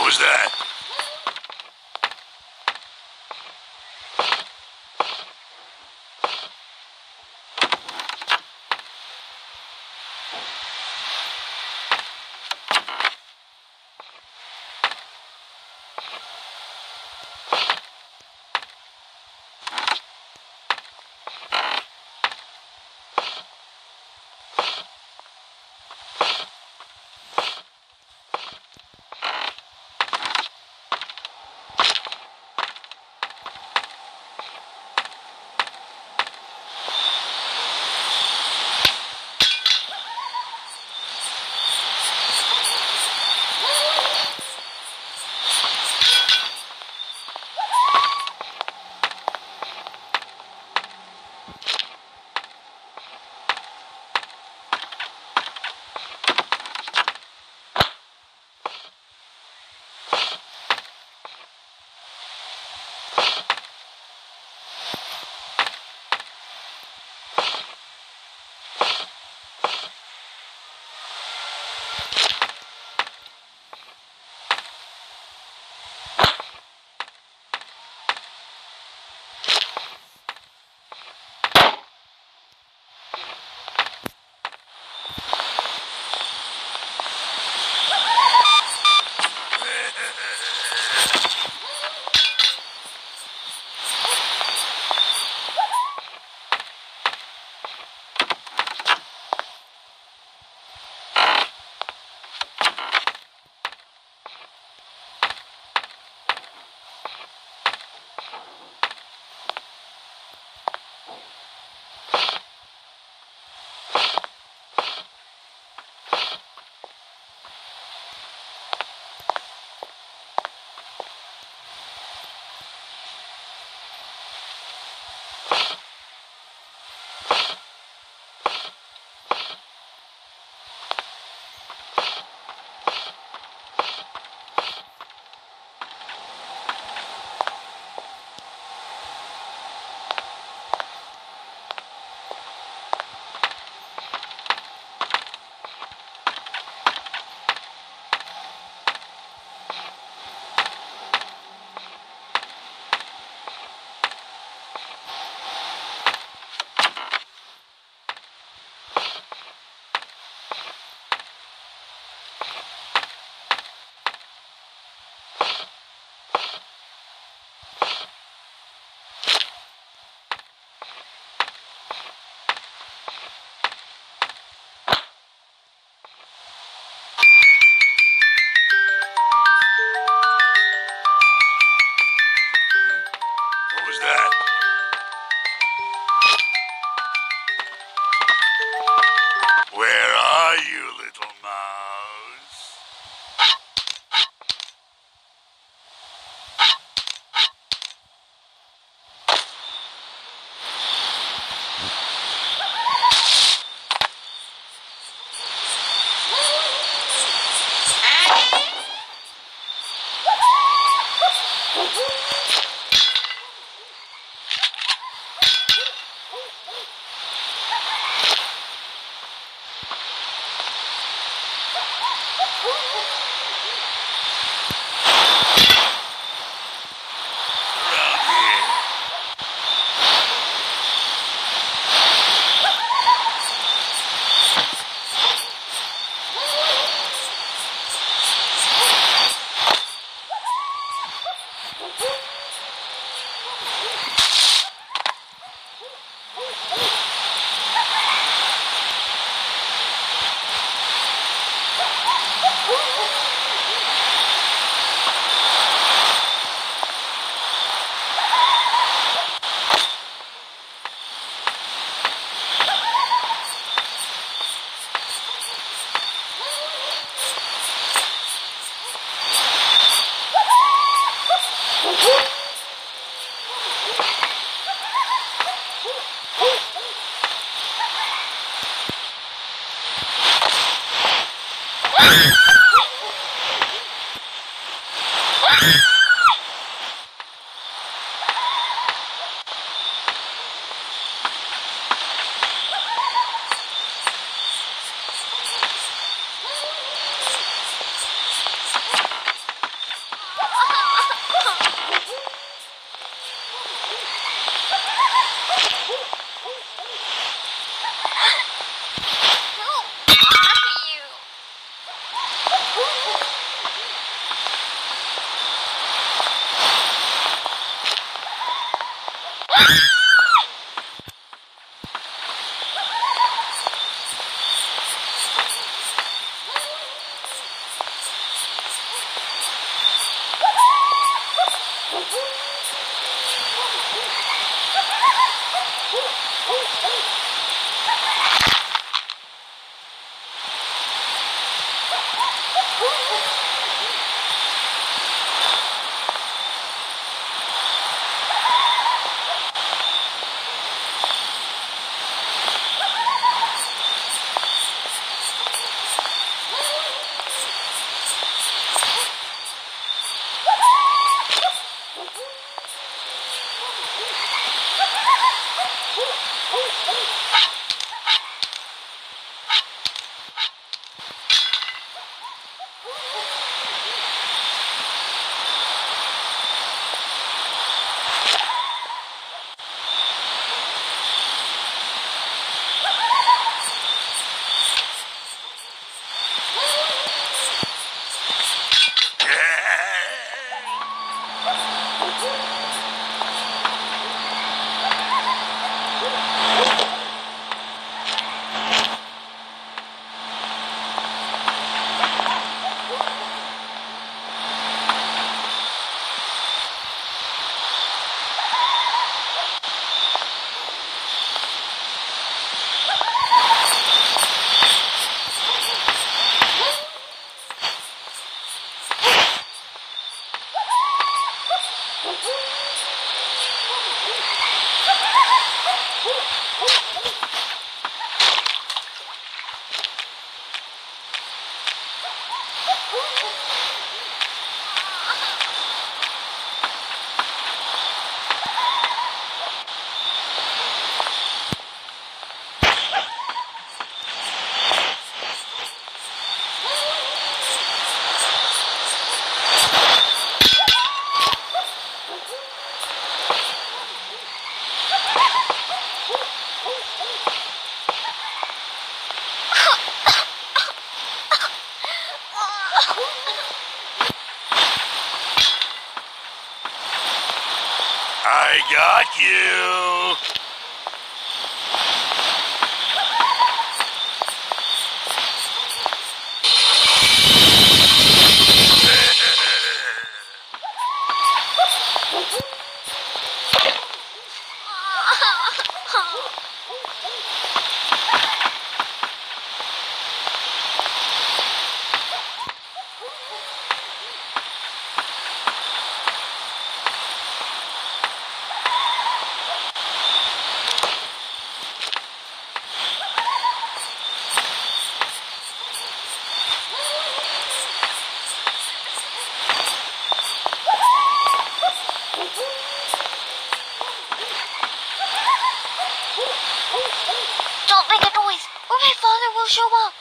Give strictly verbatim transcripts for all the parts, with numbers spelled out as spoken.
was that? I got you! Don't make a noise, or my father will show up.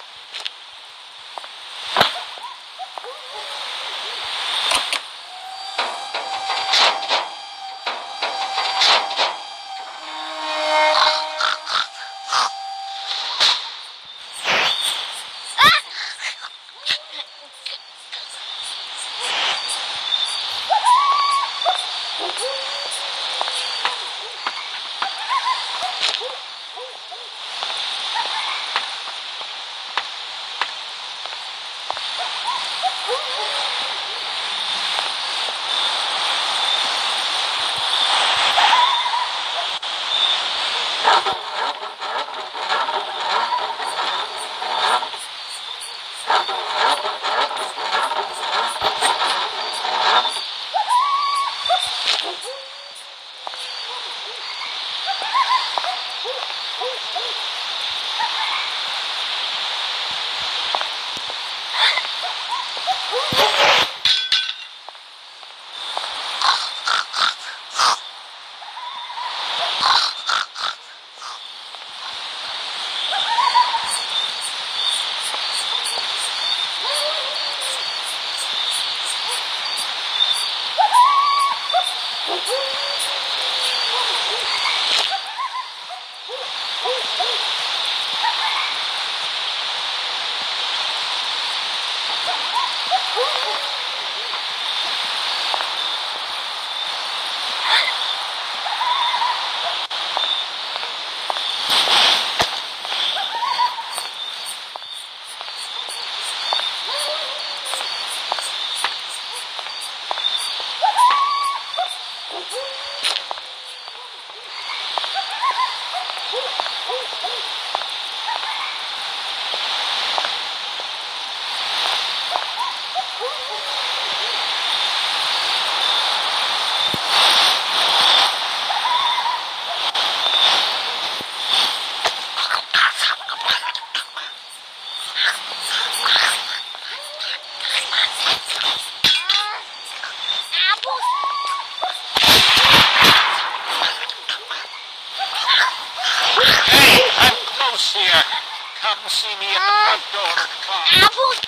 almost here. Come see me at the front door of the farm. Apples.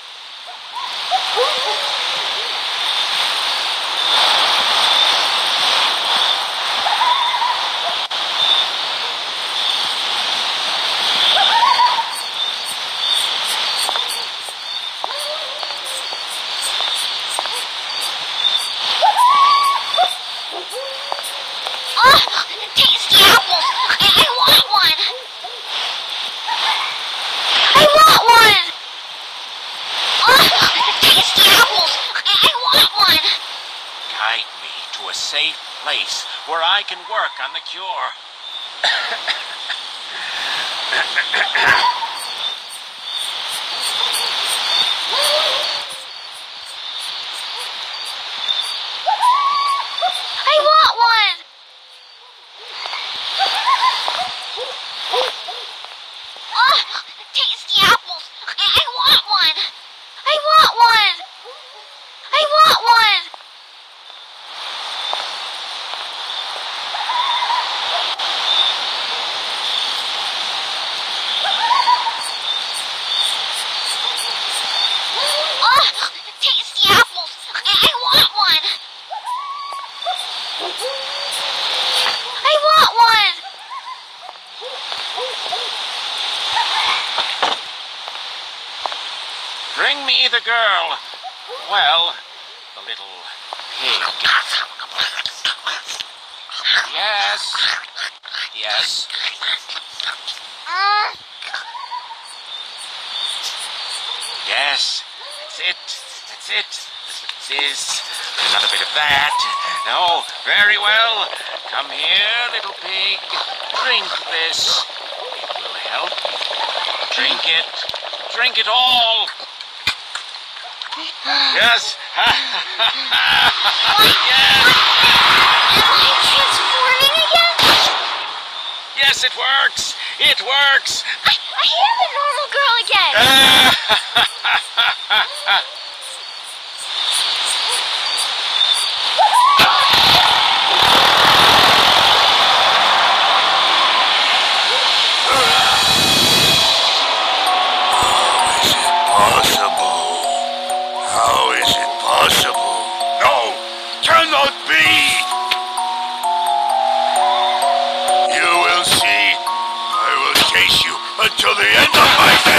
Oh, tasty apples. I, I want one. I want one. Oh, tasty apples. I, I want one. Guide me to a safe place where I can work on the cure. I want one. Oh, tasty apples. I, I want one. I want one. I want one. Oh, tasty apples. I, I want one. I want one. Bring me the girl. Well, the little pig. Yes. Yes. Mm. Yes. That's it. That's it. This. Another bit of that. No. Very well. Come here, little pig. Drink this. It will help you. Drink it. Drink it all. Yes. What? Yes. Am I transforming again? Yes, it works. It works. I, I am a normal girl again. Possible? How is it possible? No, cannot be! You will see. I will chase you until the end of my